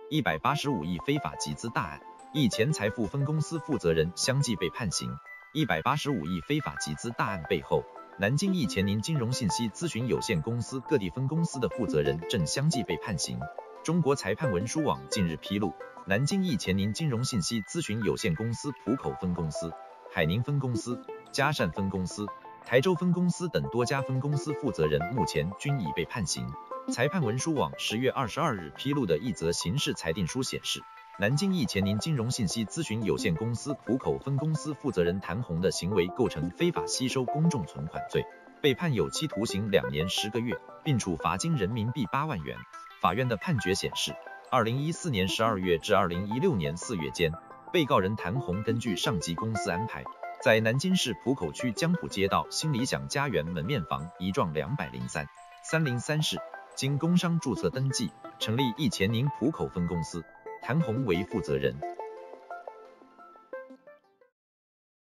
185亿非法集资大案，易钱财富分公司负责人相继被判刑。185亿非法集资大案背后，南京易钱宁金融信息咨询有限公司各地分公司的负责人正相继被判刑。中国裁判文书网近日披露，南京易钱宁金融信息咨询有限公司浦口分公司、海宁分公司、嘉善分公司、台州分公司等多家分公司负责人目前均已被判刑。裁判文书网10月22日披露的一则刑事裁定书显示，南京易钱宁金融信息咨询有限公司浦口分公司负责人谭红的行为构成非法吸收公众存款罪，被判有期徒刑2年10个月，并处罚金人民币8万元。法院的判决显示，2014年12月至2016年4月间，被告人谭红根据上级公司安排，在南京市浦口区江浦街道新理想家园门面房1幢203、303室，经工商注册登记，成立易钱宁浦口分公司，谭红为负责人。